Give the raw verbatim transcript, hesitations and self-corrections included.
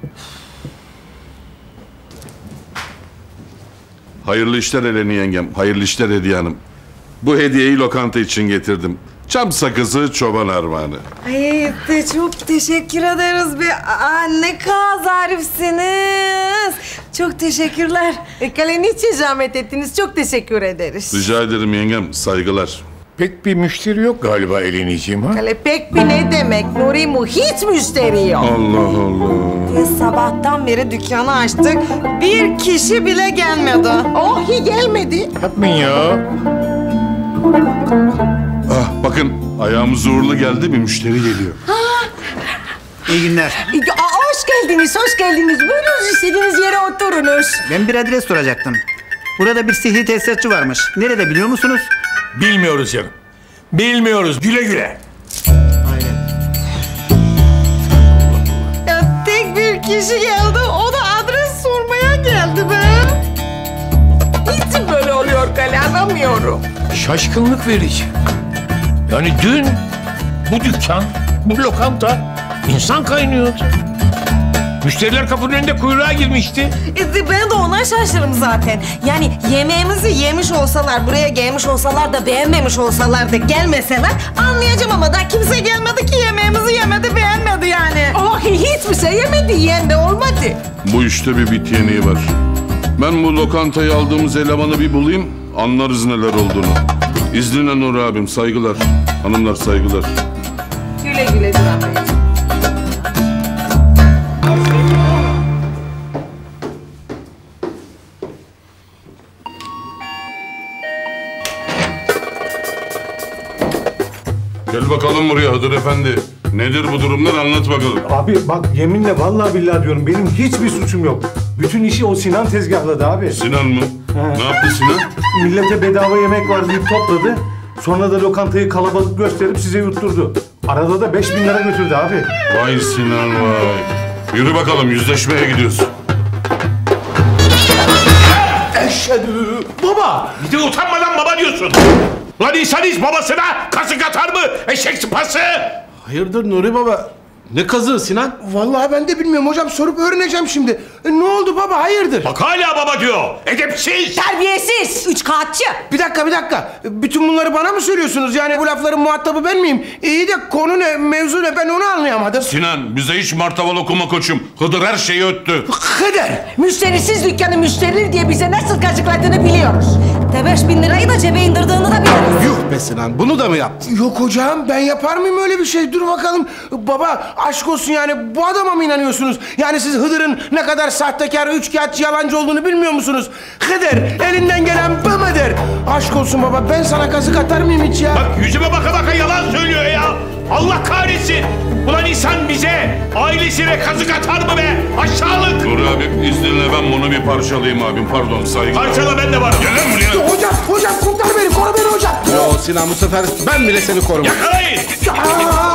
Hayırlı işler Eleni yengem, hayırlı işler Hediye Hanım. Bu hediyeyi lokanta için getirdim. Çam sakızı çoban armağanı. Ay de çok teşekkür ederiz be. Aa, ne kadar zarifsiniz. Çok teşekkürler. E, kale niçin zahmet ettiniz? Çok teşekkür ederiz. Rica ederim yengem, saygılar. Pek bir müşteri yok galiba Eleniciğim ha? Kale pek bir ne demek Nuri mu? Hiç müşteri yok. Allah Allah. Biz sabahtan beri dükkanı açtık. Bir kişi bile gelmedi. Oh hi gelmedi. Yapmayın ya. Ah bakın, ayağımız uğurlu geldi, bir müşteri geliyor. İyi günler. E, aa, hoş geldiniz, hoş geldiniz. Buyurun istediğiniz yere oturunuz. Ben bir adres soracaktım. Burada bir sihri tesisatçı varmış. Nerede biliyor musunuz? Bilmiyoruz canım. Bilmiyoruz. Güle güle. Ya tek bir kişi geldi. O da adres sormaya geldi be. Niçin böyle oluyor kale anlamıyorum. Şaşkınlık verici. Yani dün bu dükkan, bu lokanta insan kaynıyordu. Müşteriler kapının önünde kuyruğa girmişti. E, ben de ona şaşırırım zaten. Yani yemeğimizi yemiş olsalar, buraya gelmiş olsalar da beğenmemiş olsalar da gelmeseler anlayacağım ama da kimse gelmedi ki yemeğimizi yemedi, beğenmedi yani. Oh hiçbir şey yemedi, yiyen de olmadı. Bu işte bir bit yeniği var. Ben bu lokantayı aldığımız elemanı bir bulayım, anlarız neler olduğunu. İzninle Nur abim, saygılar. Hanımlar saygılar. Güle güle Duran Bey. Gel bakalım buraya Hıdır Efendi. Nedir bu durumlar, anlat bakalım. Abi bak yeminle vallahi billahi diyorum benim hiçbir suçum yok. Bütün işi o Sinan tezgahladı abi. Sinan mı? He. Ne yaptı Sinan? Millete bedava yemek var deyip topladı. Sonra da lokantayı kalabalık gösterip size yutturdu. Arada da beş bin lira götürdü abi. Vay Sinan vay. Yürü bakalım, yüzleşmeye gidiyoruz. Eşhedü. Baba! Bir de utanmadan baba diyorsun. Lan insanız babasına kazık atar mı? Eşek sıpası! Hayırdır Nuri Baba? Ne kazığı Sinan? Vallahi ben de bilmiyorum hocam, sorup öğreneceğim şimdi. E, ne oldu baba, hayırdır? Bak hala baba diyor. Edepsiz! Terbiyesiz. Üç kağıtçı. Bir dakika bir dakika. Bütün bunları bana mı söylüyorsunuz? Yani bu lafların muhatabı ben miyim? İyi de konu ne, mevzu ne, ben onu anlayamadım. Sinan, bize hiç martaval okuma koçum. Hıdır her şeyi öttü. Hıdır! Müşterisiz dükkanı müşterilir diye bize nasıl kazıkladığını biliyoruz. De beş bin lirayı da cebe indirdiğini de biliriz. Yuh be Sinan, bunu da mı yaptın? Yok hocam, ben yapar mıyım öyle bir şey? Dur bakalım. Baba aşk olsun, yani bu adama mı inanıyorsunuz? Yani siz Hıdır'ın ne kadar sahtekar, üçkağıtçı, yalancı olduğunu bilmiyor musunuz? Hıdır elinden gelen bu mudur? Aşk olsun baba, ben sana kazık atar mıyım hiç ya? Bak yüzüme baka baka yalan söylüyor ya. Allah kahretsin. Ulan insan bize, ailesine kazık atar mı be? Aşağılık. Nur abim, izninle ben bunu bir parçalayayım abim. Pardon, saygılar. Parçala, ben de varım. Gel lan buraya. Hocam, hocam kurtar beni, koru beni hocam. Yo Sinan, bu sefer ben bile seni korumam. Yakalayın. Aa!